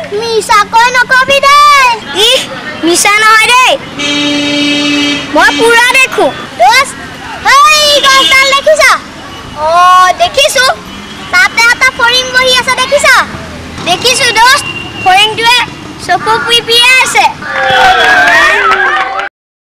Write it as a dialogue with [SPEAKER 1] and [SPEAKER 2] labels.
[SPEAKER 1] মিছা কৈ নকবি দেই ইহ মিছা নহয় দেই মই পুৰা দেখো দোস্ত হেই গছডাল দেখিছা দেখিছো তাতে এটা ফৰিং বহি আছে দেখিছা দেখিছো দোস্ত ফৰিংটোৱে চকু পিপিয়ে আছে